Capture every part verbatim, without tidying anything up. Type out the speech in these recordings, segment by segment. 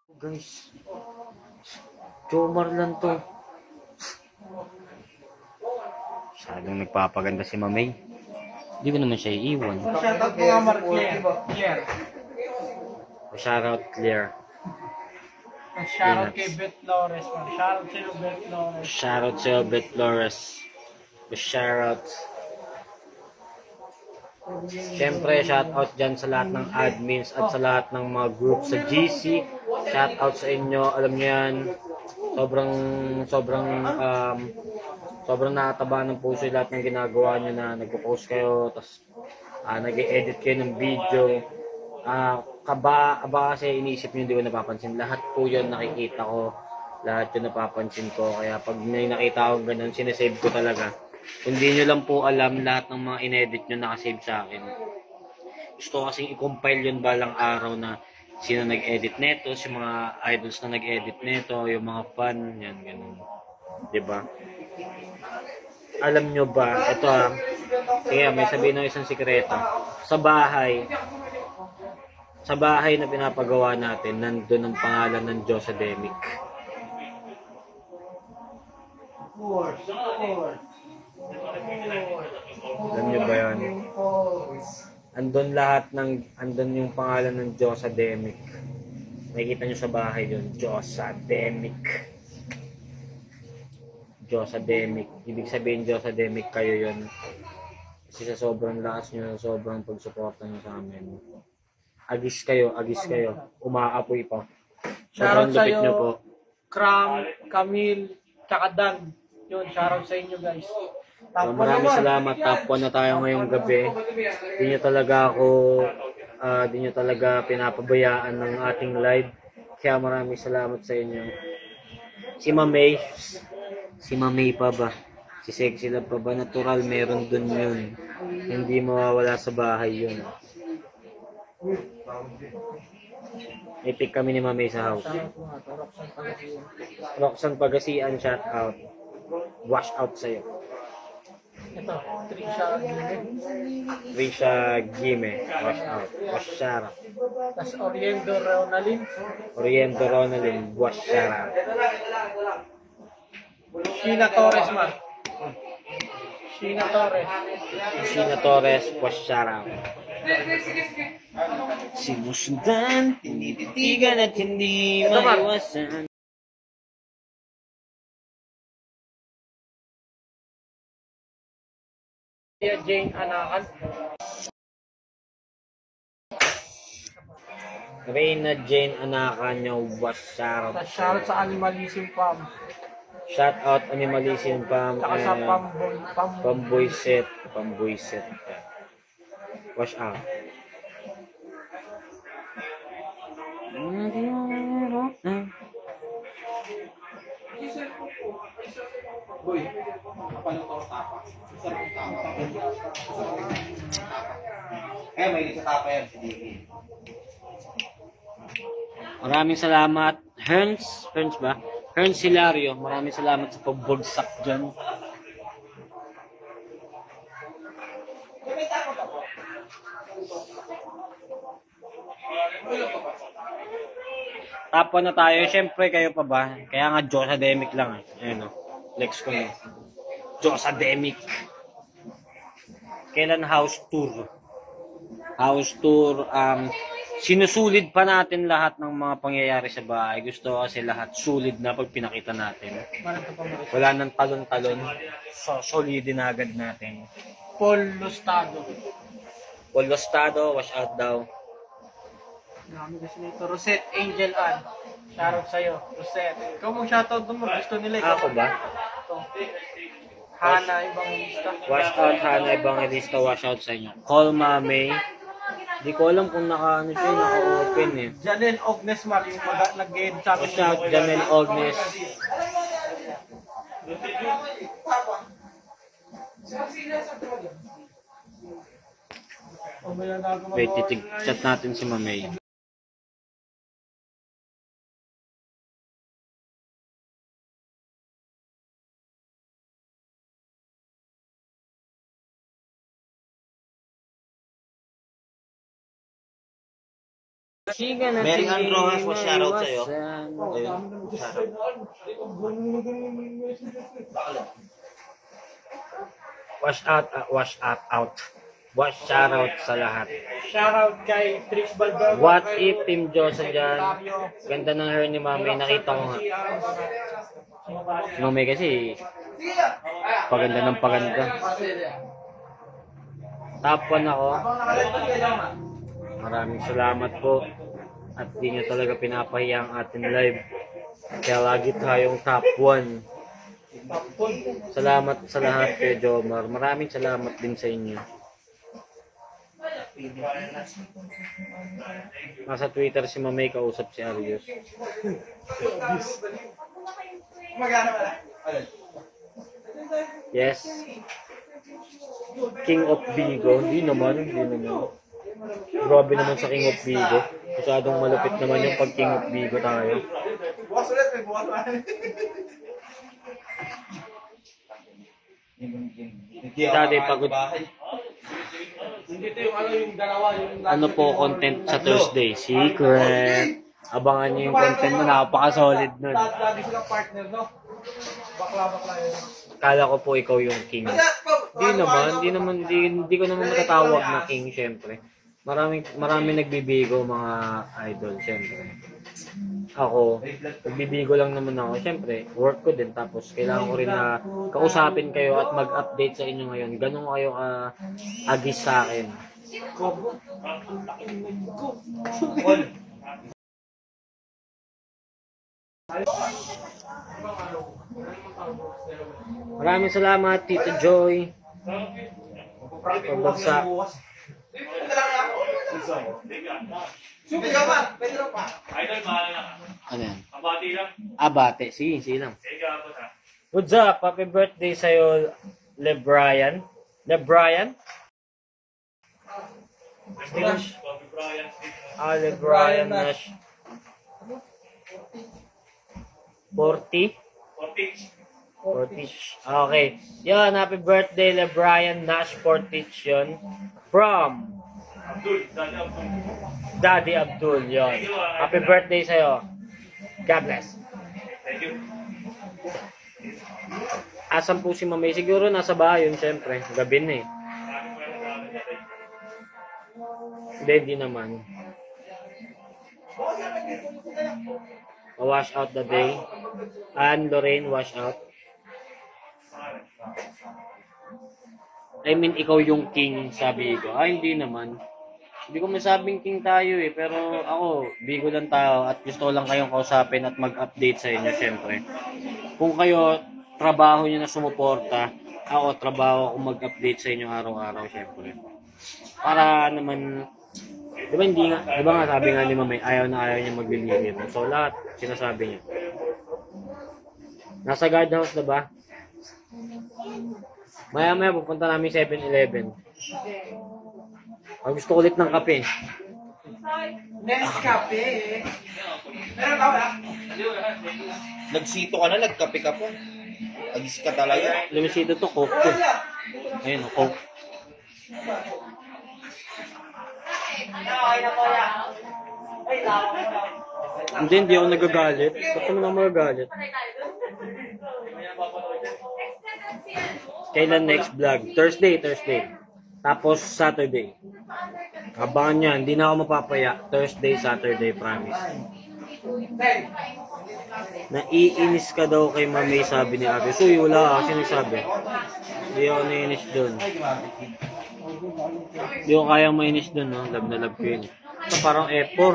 Guys, Jomar lang to. Masyadong nagpapaganda si Mamay. Hindi ko naman siya iiwan. Shoutout mo nga, Mark Claire. Shoutout Claire. Shoutout kay Beth Flores. Shoutout sa'yo, Beth Flores. Shoutout sa'yo, Beth Flores. Shoutout. Siyempre, shoutout dyan sa lahat ng admins at sa lahat ng mga group sa G C. Shoutout sa inyo. Alam niyo yan, sobrang, sobrang, um, sobrang nakataba ng puso yung lahat ng ginagawa niyo na nagpo-post kayo, tapos uh, nag-edit kayo ng video. Uh, kaba, aba kasi iniisip niyo, hindi ko napapansin. Lahat po yun nakikita ko. Lahat yun napapansin ko. Kaya pag may nakita ko ganun, sinesave ko talaga. Hindi nyo lang po alam lahat ng mga inedit nyo nakasave sa akin. Gusto ko kasing i-compile yun balang araw na sino nag-edit neto, si mga idols na nag-edit neto, yung mga fan, yan, ganun. Diba? Alam nyo ba, ito ah, kaya may sabihin ng isang sikreto. Sa bahay, sa bahay na pinapagawa natin, nandun ang pangalan ng Josademic. Of course, of course. Alam nyo ba yan? Andun lahat ng, andun yung pangalan ng Josademic. Nakikita nyo sa bahay yun, Josademic. Josademic. Ibig sabihin Josademic kayo yun. Kasi sa sobrang lakas nyo, sobrang pagsuporta nyo sa amin. Agis kayo, agis kayo. Umaapoy pa. Sobrang lupit nyo po. Kram, Camille, tsaka Dan. Yun, shoutout sa inyo guys. So, maraming salamat. Tapos na tayo ngayong gabi. Di nyo talaga ako, uh, di nyo talaga pinapabayaan ng ating live. Kaya maraming salamat sa inyo. Si Mamay, si Mamay pa ba? Si Sexy Love pa ba? Natural, meron dun yun. Hindi mawawala sa bahay yun. Ipik kami ni Mamay sa house. Roxanne Pagasian, shout out. Wash out sa'yo. Ito, Trisha Gime. Trisha Gime. Wash out. Wash Shara. Tapos Oriendo Ronalyn. Oriento Ronalyn. Wash Shara. Sheena Torres man. Sheena Torres. Sheena Torres. Wash Shara. Sinusundan, tinititigan at hindi maiwasan. Jane Anakan. Reyna Jane Anakan nyo. Wash Shara. Tapos shoutout sa Animalism Farm. Shout out Animalism Farm. Tsaka sa Pamboy. Pamboy set. Pamboy set. Wash out. Boy, kapalong torta pa. Sarap ng tapa. Eh, may sa tapa yan, si Diki. Maraming salamat. Herns, Herns ba? Herns Hilario, maraming salamat sa pagbagsak dyan. Tapon na tayo. Siyempre, kayo pa ba? Kaya nga, Josademic lang eh. Ayun o. Flex ko na. Josademic. Kailan house tour? House tour. Um, sinusulid pa natin lahat ng mga pangyayari sa bahay. Gusto ko kasi lahat sulit na pag pinakita natin. Wala nang talon-talon. So, solidin agad natin. Paul Lostado. Paul Lostado, wash out daw. Marami kasi nito. Rosette Angel Ann. Shoutout sa'yo. Rosette. Ikaw mong shoutout doon mo. Gusto nila ikaw. Ako ba? Ito. Hana Evangelista. Wash out, Hana Evangelista. Wash out sa inyo. Call Mame. Di ko alam kung naka-ano siya, naka-open eh. Janelle Ognes Mar. Yung nag-game sa akin. Wash out, Janelle Ognes. Wait, titig-chat natin si Mamay. Siga na Mary Ann tingin Rojas, mo shoutout sa'yo. iwasan. Ayun. Wash out, uh, wash out, out. Wash shout out sa lahat. Shoutout kay Trix Balbero. What if Team Josa dyan? Ganda ng hair ni Mami, nakita ko nga. Si Mami kasi, paganda ng paganda. Top one ako. Maraming salamat po. At di nyo talaga pinapahiya ang ating live. Kaya lagi tayong top one. Salamat sa lahat kay Jomar. Maraming salamat din sa inyo. Nasa Twitter si Mamay kausap si Arius. Yes. King of Vigo. Hindi naman, hindi naman. Grabe naman sa King of Vigo. Masyadong malupit naman yung pag King of Vigo tayo. Dati pagod. Dito yung ano yung dalawa, yung Ano po content sa Thursday? Secret. Abangan niyo yung content mo. Napaka-solid nun. lagi silang partner, no? Bakla-bakla yun. Kala ko po ikaw yung king. Di naman, di naman, di, di ko naman matatawag na king, syempre. Maraming, maraming nagbibigo mga idol, syempre. Ako, nagbibigo lang naman ako. Syempre, work ko din. Tapos, kailangan ko rin na kausapin kayo at mag-update sa inyo ngayon. Ganun kayo uh, agis sa akin. Maraming salamat, Tito Joy. Pagbagsak. Suki ka ba? Pwede lang pa. Ano yan? Abati lang. Abate. Sige, sige lang. Sige, abot ha. What's up? Happy birthday sa'yo, LeBrian. LeBrian? Nash. Bobby Brian. Ah, LeBrian Nash. forty? Portage. Portich. Okay. Yun, happy birthday, LeBrian Nash Portich yun. From Abdul. Dali Abdul. Daddy Abdul yun. Happy birthday sa'yo. God bless. Thank you. Asan po si Mamay? Siguro nasa bahay yun, syempre. Gabi na eh. Hindi, hindi naman. Wash out the day. And Lorraine, wash out. I mean, ikaw yung king sa Bigo. Ah, hindi naman. Hindi ko masabing king tayo eh. Pero ako, Bigo lang tao at gusto ko lang kayong kausapin at mag-update sa inyo, syempre. Kung kayo, trabaho nyo na sumuporta, ako, trabaho ko mag-update sa inyo araw-araw, syempre. Para naman, di ba hindi nga, di ba nga sabi nga ni Mamay, ayaw na ayaw niya maglilimit. So lahat, sinasabi niya. Nasa guardhouse na ba? Maya-maya pupunta namin seven eleven. Ang gusto ko ulit ng kape. Nescafe. Meron ka ba? Nagsito ka na, nagkape ka pa. Agis ka talaga. Lumisito to, Coke to. Ayun, Coke. Hindi, hindi ako nagagalit. Ba't naman ako magagalit? Kailan next vlog? Thursday, Thursday. Tapos Saturday. Abangan nyo, hindi na ako mapapaya. Thursday, Saturday, promise. Naiinis ka daw kay Mamay, sabi ni Ate. So, wala kasi nagsabi. Hindi ako naiinis doon. Hindi ko kayang mainis doon, no? Love na love ko yun. Ito parang F four.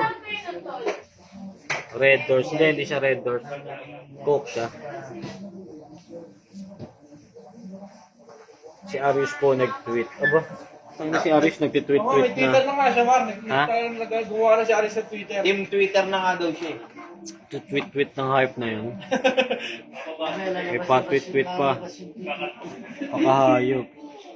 Red Doors. Hindi, hindi siya Red Doors. Coke siya. Si Arius po nag-tweet. Aba, saan na si Arius Oo, may nag-tweet-tweet Twitter na? na nga siya, Mar. Ha? Nag-Twitter, gumawa na si Aris sa Twitter. Team Twitter na nga daw siya. Tweet-tweet ng hype na yun. May pa-tweet-tweet pa. Pakahayop.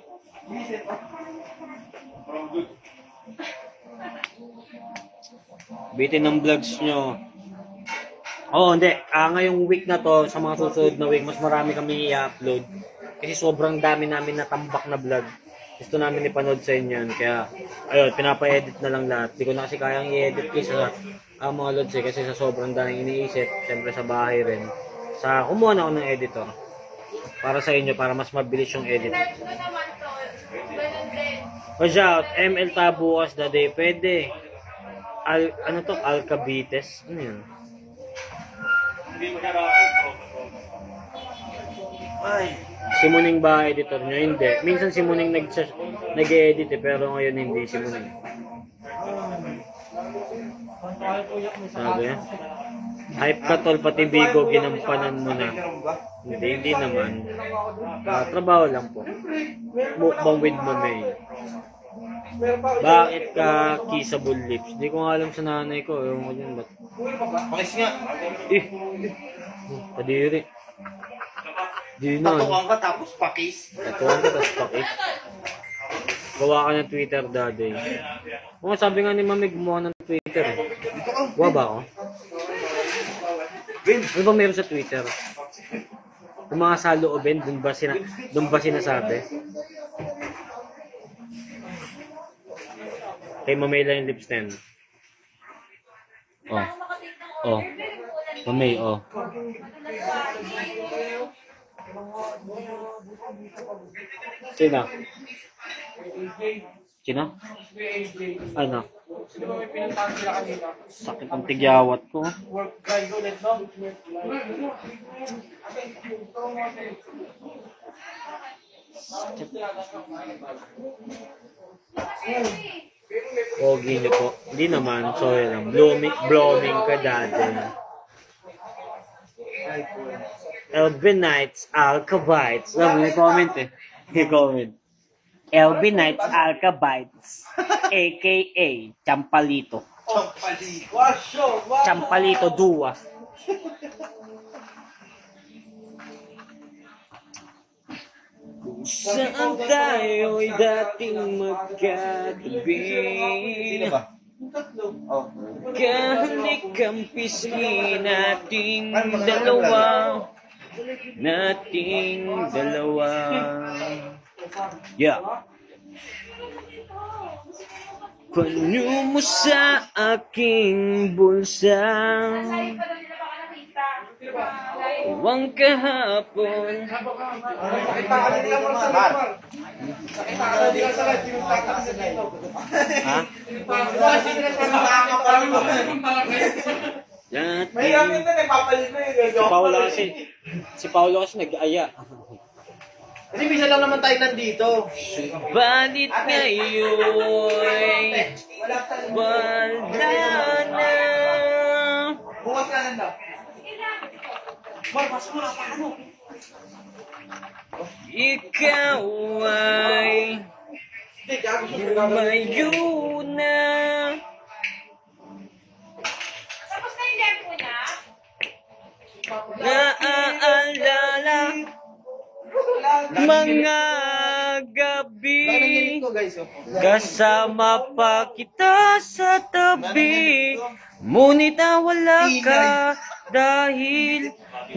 Bitin ng vlogs nyo. Oo, oh, hindi. Ah, ngayong week na to, sa mga susunod na week, mas marami kami i-upload. Kasi sobrang dami namin natambak na vlog. gusto namin ipanood sa inyo yun. Kaya, ayun, pinapa-edit na lang lahat. Di ko na kasi kayang i-edit kasi sa ah, mga lods eh, kasi sa sobrang daming iniisip, siyempre sa bahay rin. Sa, kumuha na ako ng editor. Para sa inyo, para mas mabilis yung edit. Watch out, M L Tabuas the day, pwede. Al, ano to? Alcabites? Ano yun? Hindi mo siya rakit. Ay. Si Muning ba editor nyo? Hindi. Minsan si Muning nag nag-edit eh, pero ngayon hindi si Muning. Sabi niya? Hype ka tol, pati Bigo, ginampanan mo na. Hindi, hindi naman. Ah, trabaho lang po. Mukbang with Mamay. Bakit ka kissable lips? Hindi ko nga alam sa nanay ko. Yung ko yun, ba't? Pakis nga. Eh! Kadiri. Di na. Tatukan ka tapos pakis. Tatuan ka, tapos pakit. Gawa ka ng Twitter daddy. Oo, sabi nga ni Mami, gumawa ng Twitter. Eh. Gawa ba ako? Ano ba meron sa Twitter? Yung mga saloobin, dun ba, sina dun ba sinasabi? Kay Mamay lang yung lips na yun. Oh. Oh. Mamay, oh. Sino? Sino? Ano? Sino ba may pinuntahan sila kanina? Sakit ang tigyawat ko. Work grind ulit, no? Pogi niyo po. Hindi naman. Sorry lang. Blooming, blooming ka dati. L B Nights Alcabites. Love mo yung comment eh. Yung comment. L B Nights Alcabites. A K A Champalito. Champalito. Champalito Dua. Saan tayo'y dating magkatabi? Sino ba? Oh. Kahit ang pisngi nating dalawa, nating dalawa. Yeah. Panyo mo sa aking bulsa, huwag kahapon. Ha? Mahirapin na, nagpapalit na yun. Si Paolo kasi, si Paolo kasi nag-aya. Kasi bisa lang naman tayo nandito. Balit ngayon, wala na. Bukas ka lang daw. Mar, pasok mo na, paano? Ikaw ay Hindi, gago siya. lumayo na. Tapos na yung lempo niya? Naaalala mga gabi, Ko guys, oh. kasama pa kita sa tabi, ngunit nawala ka dahil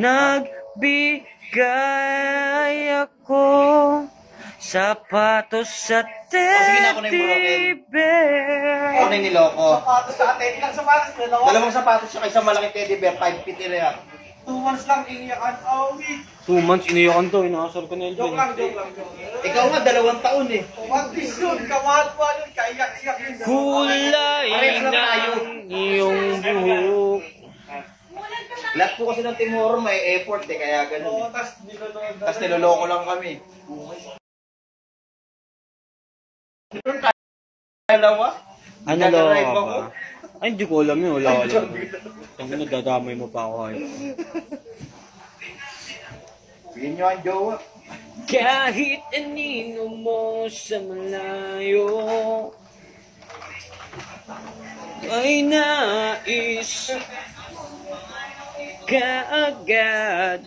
nagbigay ako sapatos sa sige na, ako na yung teddy bear. Ako na yung niloko. Sapatos sa atin, ilang sapatos, dalawa. Dalawang sapatos siya kaysa malaking teddy bear, five feet area. Two months lang, iniyakan. Oh, week. Two months, iniyakan to, inaasar ko na yun. Joke lang, joke lang, joke lang. Ikaw nga, dalawang taon eh. One piece yun, kamahal-mahal yun, kaiyak-iyak yun. Kulay ng iyong buhok. Lahat po kasi ng Timor may effort eh, kaya Oo, ganun. tas niloloko. Tapos niloloko lang kami. Dalawa? Ano Nagdadrive lang ako? ba? Ay, hindi ko alam yun. Wala ko alam. Ang nadadamay mo pa ako kayo. Bigyan nyo ang jowa. Kahit anino mo sa malayo, ay nais kaagad.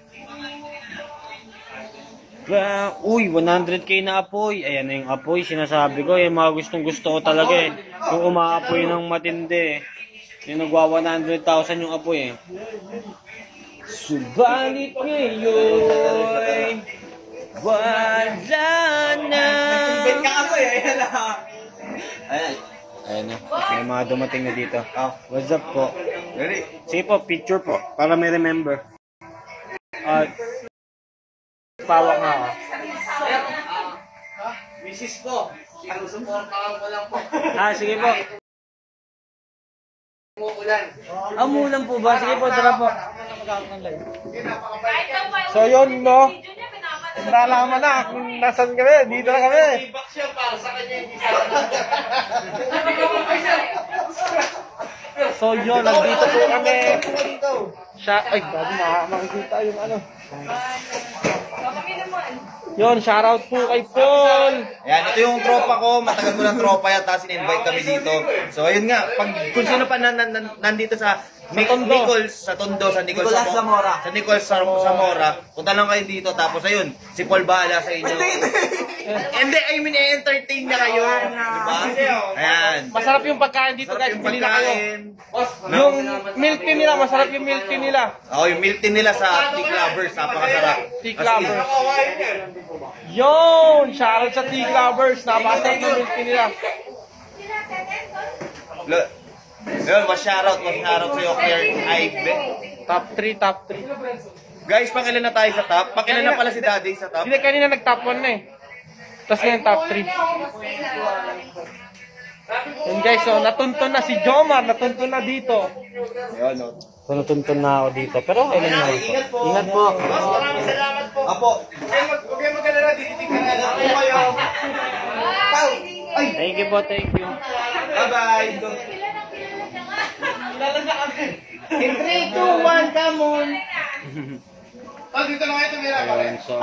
Pa, uy, one hundred K na apoy. Ayan na yung apoy, sinasabi ko. Yung mga gustong gusto ko talaga eh. Kung umaapoy ng matindi eh. Yung nagwa one hundred thousand yung apoy eh. Subalit ngayon, wala na. Ayan. Ayan na. May mga dumating na dito. Oh, what's up po? Ready? Sige po, picture po. Para may remember. Ah, pawak nga ako. Misis ko, sinusuportahan ko lang po. Ah, sige po. Umuulan. Ah, umulan po ba? Sige po, tara po. Kahit daw pa yung So, yun, no? video niya, pinapanood. Nalaman na kung nasan kami. Dito na kami. Feedback siya para sa kanya yung isa. So, yun, nandito po kami. Siya, ay, bago makikita yung ano. Kami naman. Yun, shoutout po kay Paul. Ayan, ito yung tropa ko. Matagal mo ng tropa yan. Tapos in-invite kami dito. So, ayun nga. Pag, kung sino pa nan, nan, nan- nandito sa Nic- Tondo. Nichols, sa Tondo, sa Nichols Nicolas Zamora. Sa Nichols Sam- Zamora. Punta lang kayo dito. Tapos ayun, si Paul bahala sa inyo. Hindi, I mean, i-entertain niya kayo. Diba? Ayan. Masarap yung pagkain dito, guys. Sarap yung Pili na kayo. pagkain. Yung milk tea nila, masarap yung milk tea nila. Oh, yung milk tea nila sa Tea Lovers. Napakasarap. Tea As in, Lovers. Yun! Shoutout sa Tea Lovers. Napakasarap yung milk tea nila. Look. Yun, ma-shoutout, ma-shoutout sa'yo, Claire Ive. Top three, top three. Guys, pakilan na tayo sa top. Pakilan na pala si Daddy sa top. Hindi, kanina nag-top one na eh. Tapos ngayon top three. Yun guys, so natuntun na si Jomar. Natuntun na dito. Ayun, no. So natuntun na ako dito. Pero okay lang naman po. Ingat po. Ingat po. Boss, maraming salamat po. Apo. Huwag kayo mag-alala, dinitig ka na lang po kayo. Thank you po, thank you. Bye-bye. In three, two, one, come on. Oh, dito na kayo tumira pa rin. Ayun, so,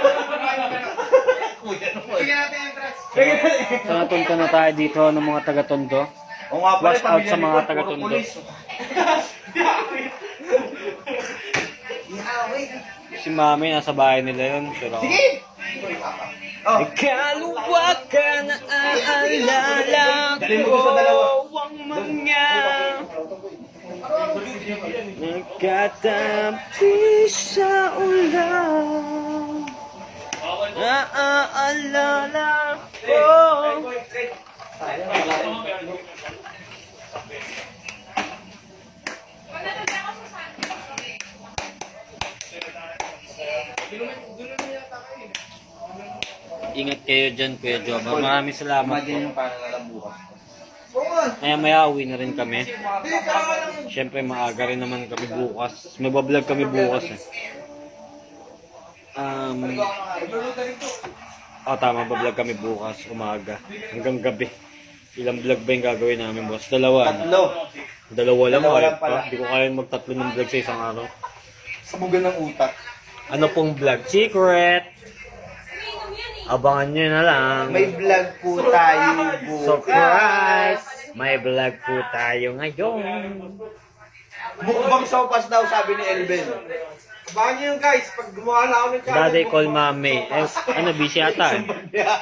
Bigyan natin yung entrance. so natuntun na tayo dito ng mga taga-Tondo. O nga pala, Watch out pamilya sa ni mga Paul, puro taga-Tondo. pulis. Si Mami, nasa bahay nila yun. Pero, Oh. Ikaluwa ka na aalala Dalhin mo sa dalawa. ko ang mga nagkatampi sa ulan. Naaalala ko. Ingat kayo dyan, Kuya Joba. Maraming salamat po. Imagine yung parang alam bukas. Maya maya uwi na rin kami. Siyempre maaga rin naman kami bukas. May bablog kami bukas eh. Um, oh tama, bablog kami bukas, umaga. Hanggang gabi. Ilang vlog ba yung gagawin namin, boss? Dalawa. Tatlo. Dalawa lang, Dalawa kaya lang pala. pa. Hindi ko kaya magtatlo ng vlog sa isang araw. Sabugan ng utak. Ano pong vlog? Secret! Abangan nyo na lang. May vlog po tayo bukas. Surprise! May vlog po tayo ngayon. Mukbang sopas daw, sabi ni Elben. Abangan nyo yun guys, pag gumawa na ako ng channel. Daddy call mami. Eh, ano, busy ata eh.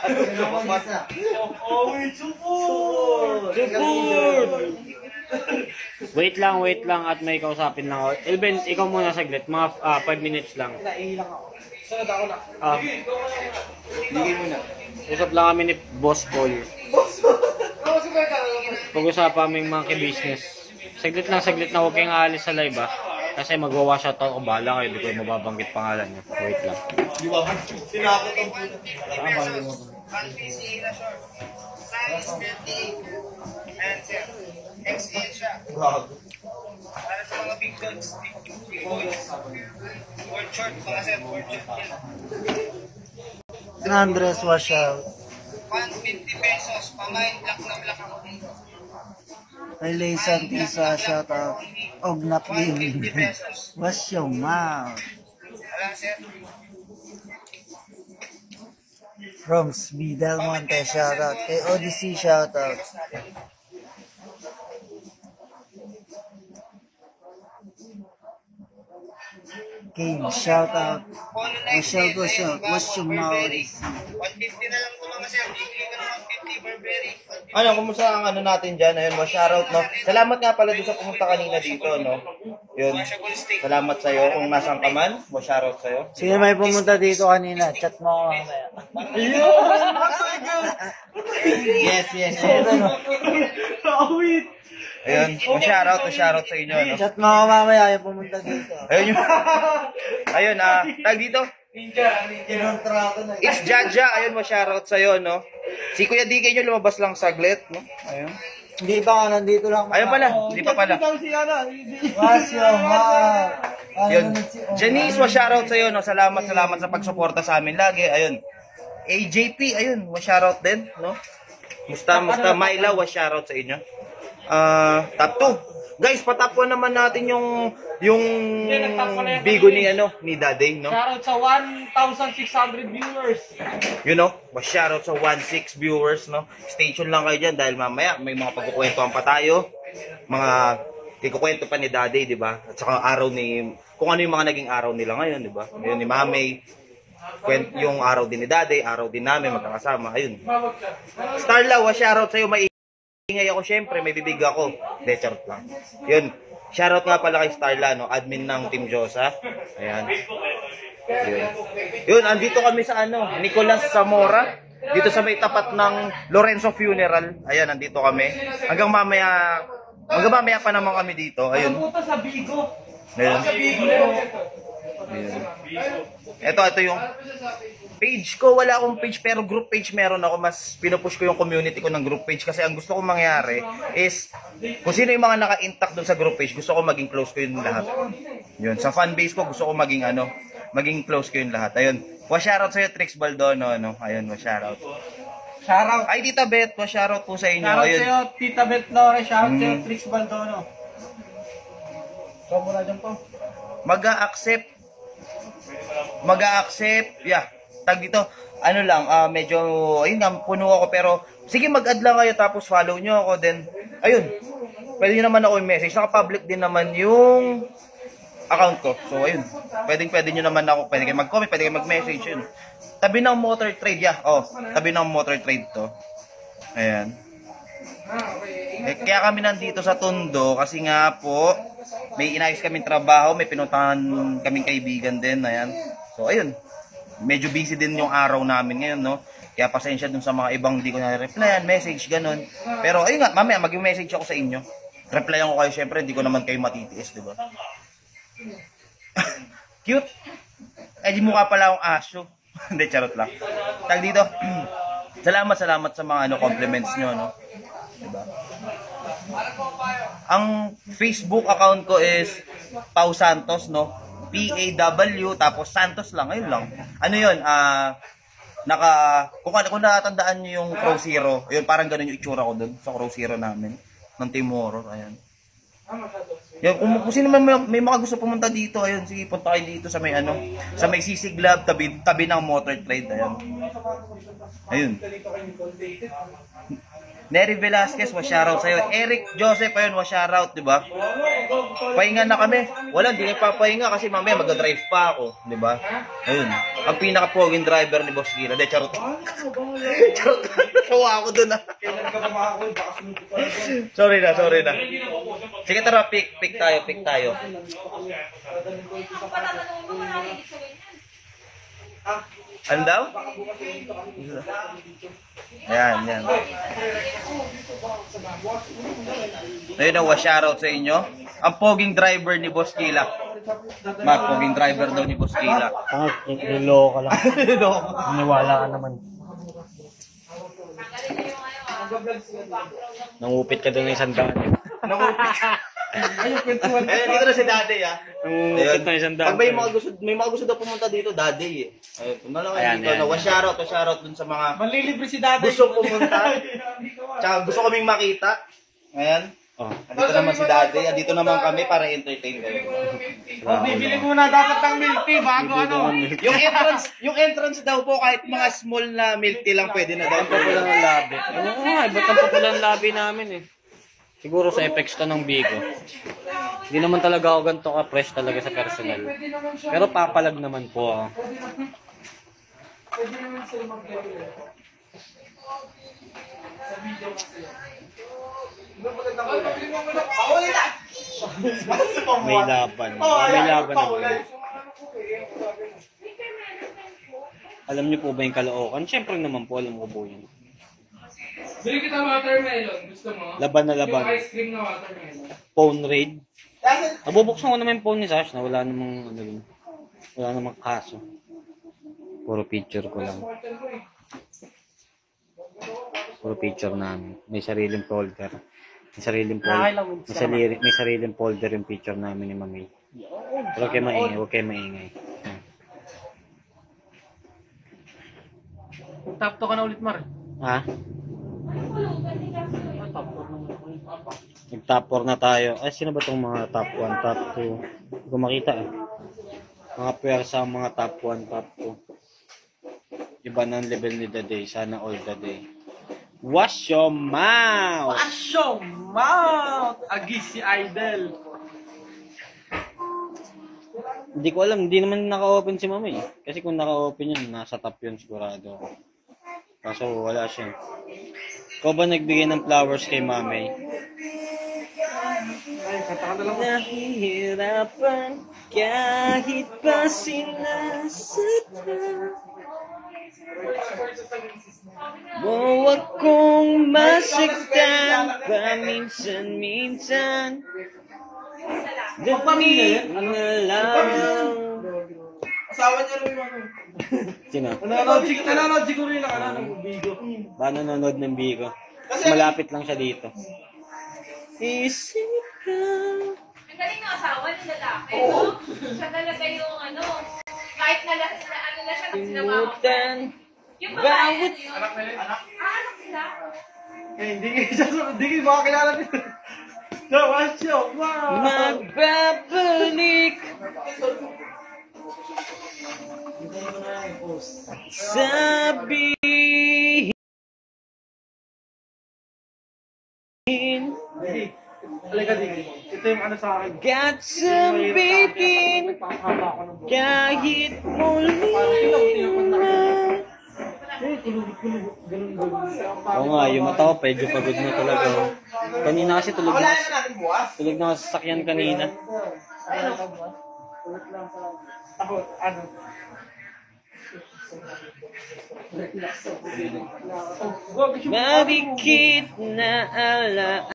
Oh, it's support! Support! Wait lang, wait lang at may kausapin lang ako. Elben, ikaw muna saglit. Mga five minutes lang. Naiilang ako. Sunod ako na. Ah, Bigay mo na. usap lang kami ni Boss Paul. Ako si Kuya Carlo. Pag-usapan kaming monkey business. Saglit lang, saglit na huwag kayong aalis sa live ah. Kasi magwawa shoutout ko, bahala kayo. Hindi ko mababanggit pangalan niyo. Wait lang. Di ba? Sinakot ang puto. Grabe. Para sa mga big dogs, big boys. Word short, mga sir, word short yan. Andres wash out. Fans, fifty pesos. Pamain, black na black ako. Relation Tisa shout out. Ognat Gaming. Wash your mouth. Wala, sir. From B Del Monte shout out. Kay Odyssey shout out. Game shout out. Polo Wash out, wash out. Wash your mouth. one fifty na lang ito mga sir. Bibigay ka ng one fifty, Burberry. Ano, kumusta ang ano natin dyan? Ayun, mo, shoutout, no? Salamat nga pala doon sa pumunta kanina dito, no? Yun. washable stick. Salamat sa'yo. Kung nasaan ka man, mo shoutout sa'yo. Sino may pumunta dito kanina? Chat mo ako mamaya. Yes, yes, yes. Ayun, mo shoutout, mo shoutout sa inyo. No? Chat mo ako mamaya yung pumunta dito. Ayun yung... Ayun, ah, tag dito. Kinontra ko na. It's Jaja. Ayun, mo shoutout sa'yo, no? Si Kuya D K nyo lumabas lang saglit, no? Ayun. Hindi pa nga, nandito lang. Ayun pala, hindi pa pala. Wasyo, ma. Yun. Janice, wa shoutout sa'yo, no? Salamat, salamat sa pagsuporta sa amin lagi. Ayun. A J P, ayun, wa shoutout din, no? Musta, musta, Myla, wa shoutout sa inyo. Ah, top two. Guys, patap one naman natin yung yung bigo ni ano, ni Daddy, no? Shoutout sa one thousand six hundred viewers. You know, wa shoutout sa one six viewers, no? Stay tuned lang kayo dyan dahil mamaya may mga pagkukwentuhan pa tayo. Mga ikukwento pa ni Daddy, di ba? At saka araw ni, kung ano yung mga naging araw nila ngayon, di ba? Ngayon ni Mami, kwent, yung araw din ni Daddy, araw din namin, magkakasama, ayun. Starla, wa shoutout sa'yo, maingay ako, syempre, may bibig ako. De, charot lang. Yun, shoutout nga pala kay Starla, no? Admin ng Team Josa. Ayan. Yun. Yun, andito kami sa ano, Nicolas Zamora. Dito sa may tapat ng Lorenzo Funeral. Ayan, andito kami. Hanggang mamaya, hanggang mamaya pa naman kami dito. Ayun. Pumunta sa Bigo. Ayun. Sa Bigo. Ayun. Ito, ito yung page ko. Wala akong page pero group page meron ako. Mas pinupush ko yung community ko ng group page kasi ang gusto kong mangyari is kung sino yung mga naka-intact doon sa group page, gusto ko maging close ko yung lahat. Yun. Sa fan base ko, gusto ko maging ano, maging close ko yung lahat. Ayun. Wa shoutout sa'yo, Trix Baldono. Ano? Ayun, wa shoutout. Shoutout. Ay, Tita Beth, wa shoutout po sa inyo. Shoutout Ayun. sa'yo, Tita Beth Lore. Shoutout Mm. sa'yo, Trix Baldono. Ikaw muna dyan po. Mag-a-accept. Mag-a-accept. Yeah. Tag dito. Ano lang, ah, medyo, ayun nga, puno ako. Pero, sige, mag-add lang kayo tapos follow nyo ako. Then, ayun. Pwede nyo naman ako yung message. Naka-public din naman yung account ko. So, ayun. Pwede, pwede nyo naman ako. Pwede kayo mag-comment, pwede kayo mag-message. Yun. Tabi ng motor trade. Yeah. Oh, tabi ng motor trade to. Ayan. Eh, kaya kami nandito sa Tondo kasi nga po may inayos kaming trabaho, may pinuntahan kaming kaibigan din, ayan. So ayun. Medyo busy din yung araw namin ngayon, no. Kaya pasensya dun sa mga ibang hindi ko na-replyan, message ganun. Pero ayun nga, mamaya mag-message ako sa inyo. Replyan ko kayo, syempre, hindi ko naman kayo matitiis, di ba? Cute. Eh di mukha pala akong aso. Hindi, charot lang. Tag dito. Salamat, salamat sa mga ano compliments nyo, no. Diba? Ang Facebook account ko is Pau Santos, no? P A W tapos Santos lang, ayun lang. Ano 'yun? Ah naka kung kung natatandaan niyo yung Crow Zero, ayun parang ganoon yung itsura ko doon sa Crow Zero namin ng Team Horror, ayan. Yung kung, kung sino man may, may mga gusto pumunta dito, ayun, sige punta kayo dito sa may ano, sa may Sisig Lab tabi tabi ng Motor Trade, ayun. Ayun. Nery Velasquez, wa shoutout sa'yo. Eric Joseph, ayun, wa shoutout, di ba? Pahinga na kami. Wala, hindi nagpapahinga kasi mamaya mag-drive pa ako, di ba? Ayun. Ang pinaka-poging driver ni Boss Gira. De, charot. Charot. Tawa ako dun, ah. Sorry na, sorry na. Sige, tara, pick, pick tayo, pick tayo. Ako pa tatanungin mo, marami ibig sabihin yan. Ano daw? Ayan, yan. Ayun na, wa shoutout sa inyo. Ang poging driver ni Boss Kila. Ma, poging driver daw ni Boss Kila. Ah, niloko ka lang. Niwala ka naman. Nangupit ka doon ng isang daan. Nangupit ka. Ayun, kwentuhan. Eh, dito na si Daddy, ah. Nangupit ng isang daan. Pag may mga gusto, may mga gusto daw pumunta dito, Daddy, eh. Ayun, punta lang kayo Ayan, dito. ayan. No, wa shoutout, wa shoutout dun sa mga Manlilibre si Daddy. gusto pumunta. Tsaka gusto kaming makita. Ayan. Oh. Andito naman si Daddy. Andito naman kami para entertain kayo. Oh, bibili muna dapat ng milk tea bago ano. Yung entrance, yung entrance daw po kahit mga small na milk tea lang pwede na daw. Ang popular ng labi. Ano nga, iba't ang popular ng labi namin eh. Siguro sa effects to ng Bigo. Hindi naman talaga ako ganito ka-fresh talaga sa personal. Pero papalag naman po ako. Pwede naman sila mag-regular. Sa video kasi. May laban. Oh, may laban na po. Alam niyo po ba yung Caloocan? Siyempre naman po, alam ko po yun. Bili kita watermelon. Gusto mo? Laban na laban. Yung ice cream na watermelon. Phone raid. Nabubuksan ko naman yung phone ni Sash na wala namang, ano rin, wala namang kaso. Puro picture ko lang. Puro picture namin. May sariling folder. May sariling folder. May, sarili, may sariling folder yung picture namin ni Mami. Pero huwag kayo maingay. Huwag kayo maingay. Top to ka na ulit, Mar. Ha? Nag-top four na tayo. Ay, sino ba itong mga top one, top two? Hindi ko makita eh. Mga pwersa ang mga top one, top two. Iba na ang level ni the day. Sana all the day. Wash your mouth! Wash your mouth! Agis si Idol. Hindi ko alam. Hindi naman naka-open si Mami eh. Kasi kung naka-open yun, nasa top yun sigurado. Kaso wala siya. Ikaw ba nagbigay ng flowers kay Mami? Nahihirapan kahit pa sinasaktan. Huwag kong masaktan paminsan-minsan. Dali na lang. Asawa niya rin yung ano. Sino? Nanonood sig- nanonood siguro yung nakala ng Bigo. Ba nanonood ng Bigo? Mas malapit lang siya dito. Isip ka. Ang galing ng asawa ng lalaki, no? Siya talaga yung ano, kahit na, na ano na siya, sinamakan. Yung babae, ano yun? Anak na yun? Anak? Ah, anak nila? Eh, hindi kayo siya, hindi kayo makakilala nito. No, watch your mouth! Magbabalik sabihin. Halika din. Ito yung ano sa akin. Got sabihin kahit muli na. Oo nga, yung mata ko, medyo pagod na talaga. Kanina kasi tulog na, tulog na sa sasakyan kanina. Ako, ano? Mabikit na ala